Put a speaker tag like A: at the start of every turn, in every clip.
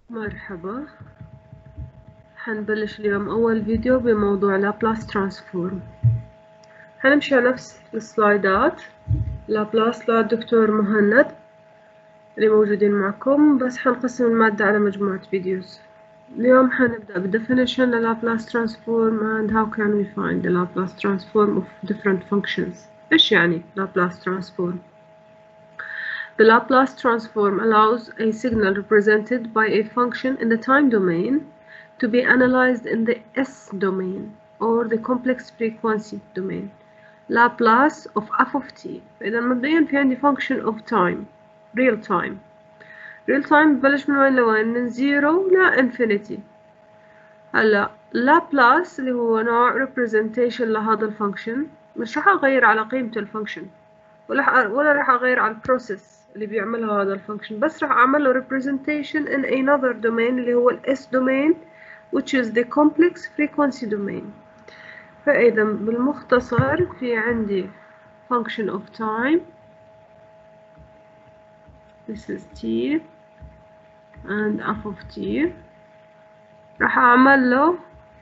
A: مرحبا. حنبلش اليوم أول فيديو بموضوع لابلاس ترانسفورم. حنمشي على نفس السلايدات لابلاس للدكتور مهند اللي موجودين معكم، بس حنقسم المادة على مجموعة فيديوز. اليوم حنبدأ بالدefinition للابلاس transform and how can we find the Laplace transform of different functions. إيش يعني Laplace transform؟ The Laplace transform allows a signal represented by a function in the time domain to be analyzed in the S domain or the complex frequency domain. Laplace of f of t. فإذا مبدئيا في عندي function of time real time. real time ببلش من وين لوين؟ من 0 ل infinity. هلا Laplace اللي هو نوع representation لهذا الفانكشن، مش راح أغير على قيمة الفانكشن ولا راح أغير على البروسيس اللي بيعملها هذا الفانكشن، بس راح أعمل له representation in another domain اللي هو ال S domain which is the complex frequency domain. فإذا بالمختصر في عندي function of time this is t and f of t، راح أعمل له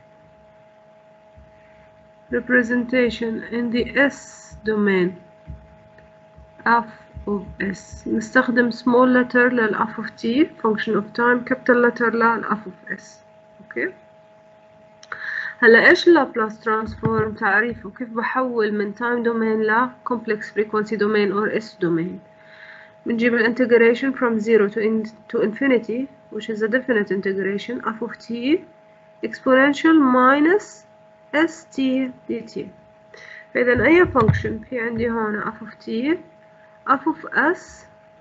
A: representation in the S domain f of s. نستخدم small letter لل f of t function of time، capital letter لل f of s. اوكي. هلا ايش اللابلاس ترانسفورم؟ تعريفه كيف بحول من time domain ل complex frequency domain or s domain. بنجيب الانتجريشن from 0 to infinity which is a definite integration f of t exponential minus st dt. فإذا أي function في عندي هون f of t f of s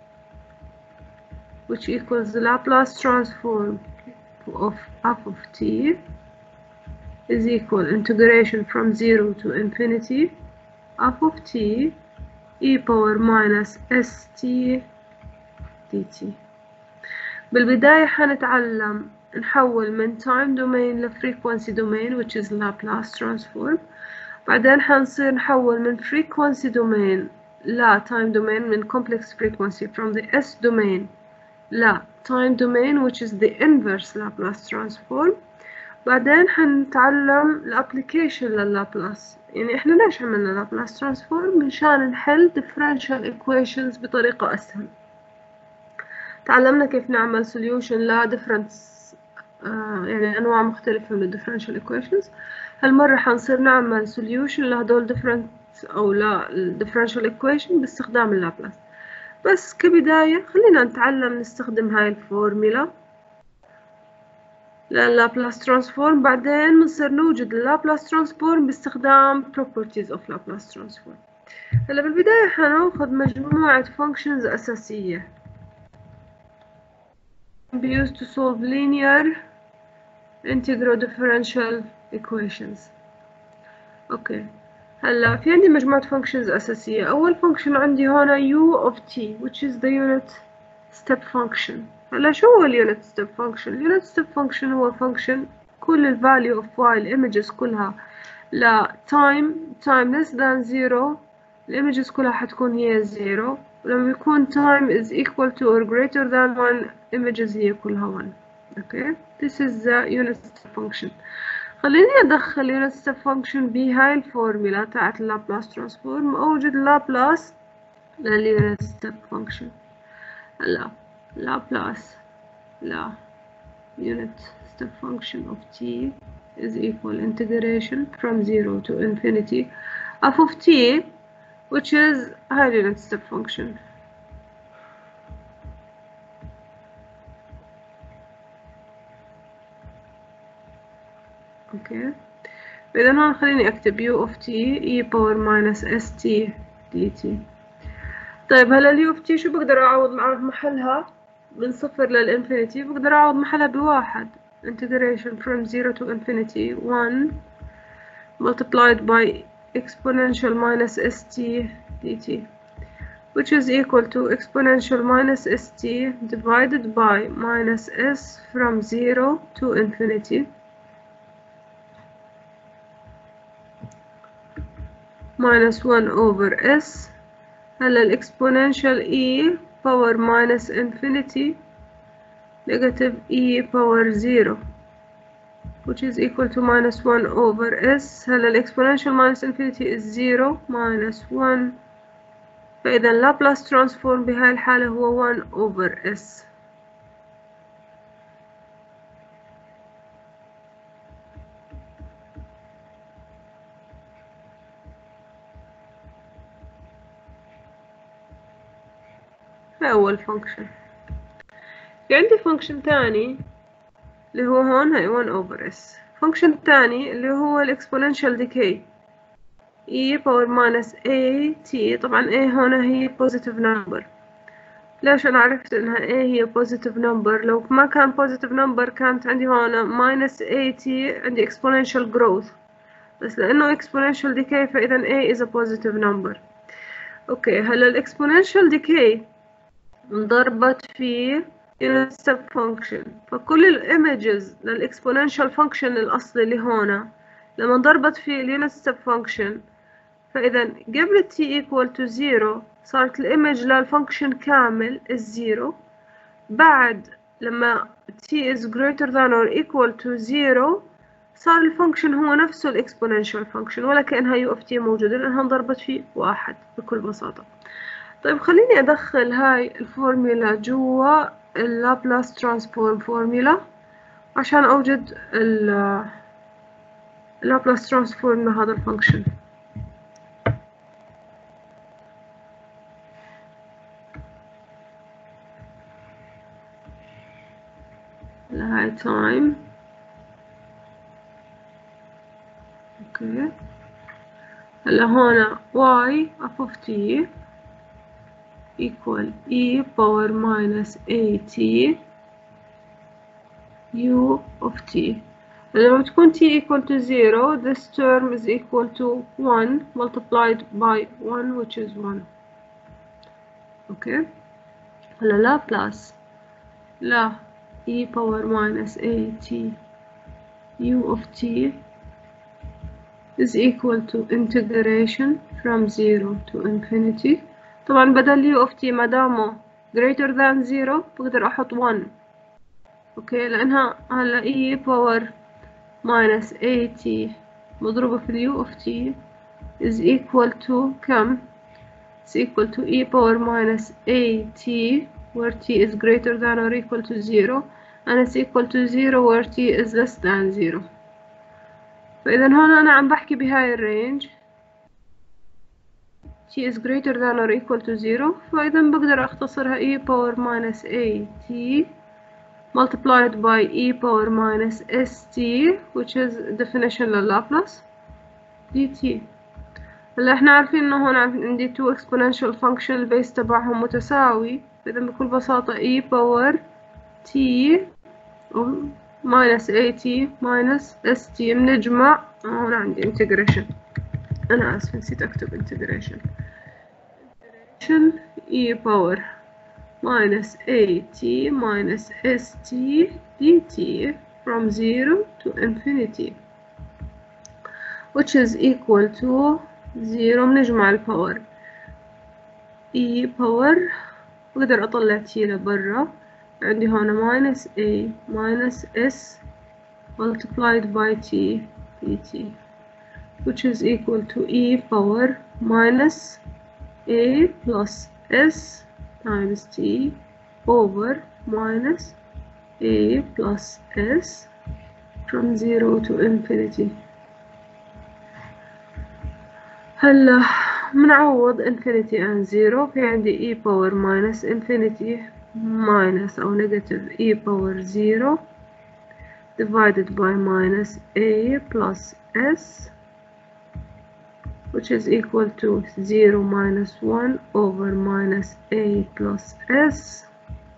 A: which equals the Laplace transform of f of t is equal integration from 0 to infinity f of t e power minus st dt. بالبداية حنتعلم نحول من time domain ل frequency domain which is Laplace transform. بعدين حنصير نحول من frequency domain لا time domain من complex frequency from the S domain لا time domain which is the inverse Laplace transform. بعدين حنتعلم الابليكيشن لللابلاس، يعني احنا ليش عملنا Laplace transform؟ منشان نحل differential equations بطريقة أسهل. تعلمنا كيف نعمل solution ل different يعني أنواع مختلفة من differential equations. هالمرة حنصير نعمل solution لهدول different أو لا differential equation باستخدام اللابلاس. بس كبداية خلينا نتعلم نستخدم هاي الفورميلا لللابلاس ترانسفورم، بعدين بنصير نوجد اللابلاس ترانسفورم باستخدام properties of Laplace transform. هلا بالبداية حناخذ مجموعة functions أساسية be used to solve linear integral differential equations. اوكي. هلا في عندي مجموعة functions أساسية. أول function عندي هنا u of t which is the unit step function. هلا شو هو unit step function؟ unit step function هو function كل ال value of y images كلها ل time less than 0 images كلها حتكون هي 0، ولما يكون time is equal to or greater than 1 images هي كلها 1. okay. this is the unit step function. خليني أدخل unit step function بهاي الفورميلا تاعت اللابلاس ترانسفورم، أوجد لابلاس للunit step function. هلا لابلاس لا unit step function of t is equal integration from 0 to infinity f of t which is high unit step function. اوكي. إذا هون خليني أكتب u of t e power minus st dt. طيب هلا ال u of t شو بقدر أعوض محلها؟ من 0 للإنفينيتي بقدر أعوض محلها بواحد. integration from 0 to infinity 1 multiplied by exponential minus st dt which is equal to exponential minus st divided by minus s from 0 to infinity minus 1 over s. هلا exponential e power minus infinity negative e power 0 which is equal to minus 1 over s. هلا الإكسبوننشال minus infinity is 0 minus 1، فإذا لابلاس ترانسفورم بهاي الحالة هو 1 over s. هاي أول فانكشن. في عندي فانكشن تاني اللي هو هون هاي 1 over s. فانكشن التاني اللي هو الإكسبوننشال ديكي e power minus a t. طبعا a هنا هي positive number. ليش أنا عرفت إنها a هي positive number؟ لو ما كان positive number كانت عندي هنا minus a t عندي exponential growth، بس لأنه exponential decay فإذا a is a positive number. أوكي، هلا الإكسبوننشال decay انضربت في unit step function، فكل الإيمجز للإكسبوننشال function الأصلي اللي هنا لما انضربت في الunit step function، فإذا قبل t equal to 0 صارت الإيمج للفانكشن كامل الزيرو، بعد لما t is greater than or equal to 0 صار الفانكشن هو نفسه الإكسبوننشال function ولا كأنها u of t موجودة لأنها انضربت في واحد بكل بساطة. طيب خليني أدخل هاي الفورميلا جوا اللابلاس ترانسفورم فورميلا عشان أوجد اللابلاس ترانسفورم لهذا الفانكشن. هاي time اوكي. هلا هون y of t equal e power minus at u of t. لما تكون t equal to 0 this term is equal to 1 multiplied by 1 which is 1. اوكي. هلا Laplace لا e power minus at u of t is equal to integration from 0 to infinity. طبعا بدل u of t مادامه greater than 0 بقدر أحط 1. أوكي، لأنها هلا e power minus at مضروبة في u of t is equal to كم؟ is equal to e power minus at where t is greater than or equal to 0 and it's equal to 0 where t is less than 0. فإذا هون أنا عم بحكي بهاي الرينج t is greater than or equal to 0، فإذا بقدر أختصرها e power minus at multiplied by e power minus st which is definition لللابلاس dt. هلا احنا عارفين انه هون عندي two exponential function البيس تبعهم متساوي، فإذا بكل بساطة e power t minus at minus st بنجمع. هون عندي integration، أنا آسف نسيت أكتب integration e power minus at minus st dt from 0 to infinity which is equal to 0. بنجمع الباور e power بقدر أطلع t لبرا، عندي هون minus a minus s multiplied by t dt which is equal to e power minus a plus s times t over minus a plus s from 0 to infinity. هلا منعوض infinity and 0، في عندي e power minus infinity minus أو negative e power 0 divided by minus a plus s which is equal to 0 minus 1 over minus a plus s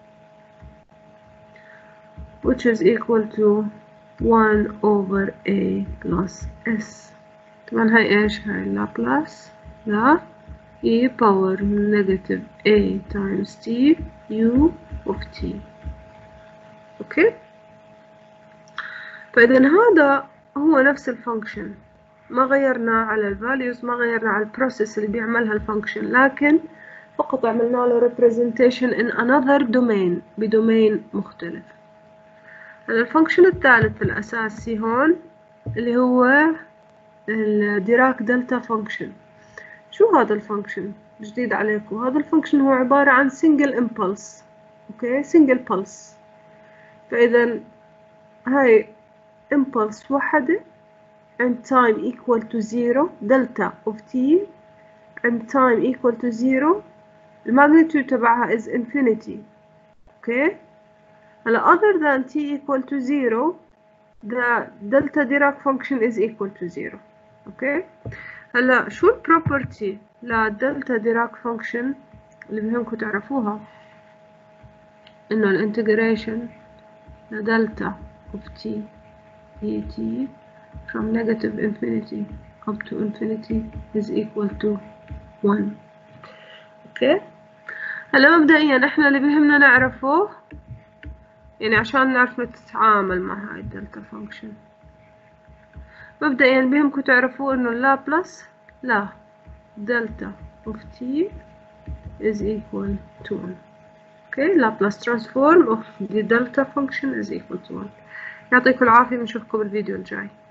A: which is equal to 1 over a plus s. طبعا هاي ايش؟ هاي لابلاس لا e power negative a times t u of t. اوكي، فإذا هذا هو نفس الفانكشن، ما غيرنا على الفاليوز، ما غيرنا على البروسيس اللي بيعملها الفانكشن، لكن فقط عملنا له representation in another domain بدومين مختلف. هلا الفانكشن الثالث الأساسي هون اللي هو الديراك دلتا فانكشن. شو هذا الفانكشن؟ جديد عليكم. هذا الفانكشن هو عبارة عن single impulse. اوكي single pulse. فإذا هاي impulse واحدة and time equal to 0 delta of t and time equal to 0 الماgnitude تبعها is infinity. اوكي هلا other than t equal to 0 the delta Dirac function is equal to 0. اوكي هلا شو البروبرتي للدلتا ديراك فانكشن اللي بهمكم تعرفوها؟ انه الانتجريشن لدلتا of t dt from negative infinity up to infinity is equal to 1. اوكي هلا مبدئيا احنا اللي بهمنا نعرفه يعني عشان نعرف نتعامل مع هاي الدلتا فانكشن، مبدئيا بهمكم تعرفوا انه اللابلاس لا delta of t is equal to 1. اوكي Laplace transform of the delta function is equal to 1. يعطيكم العافية، بنشوفكم بالفيديو الجاي.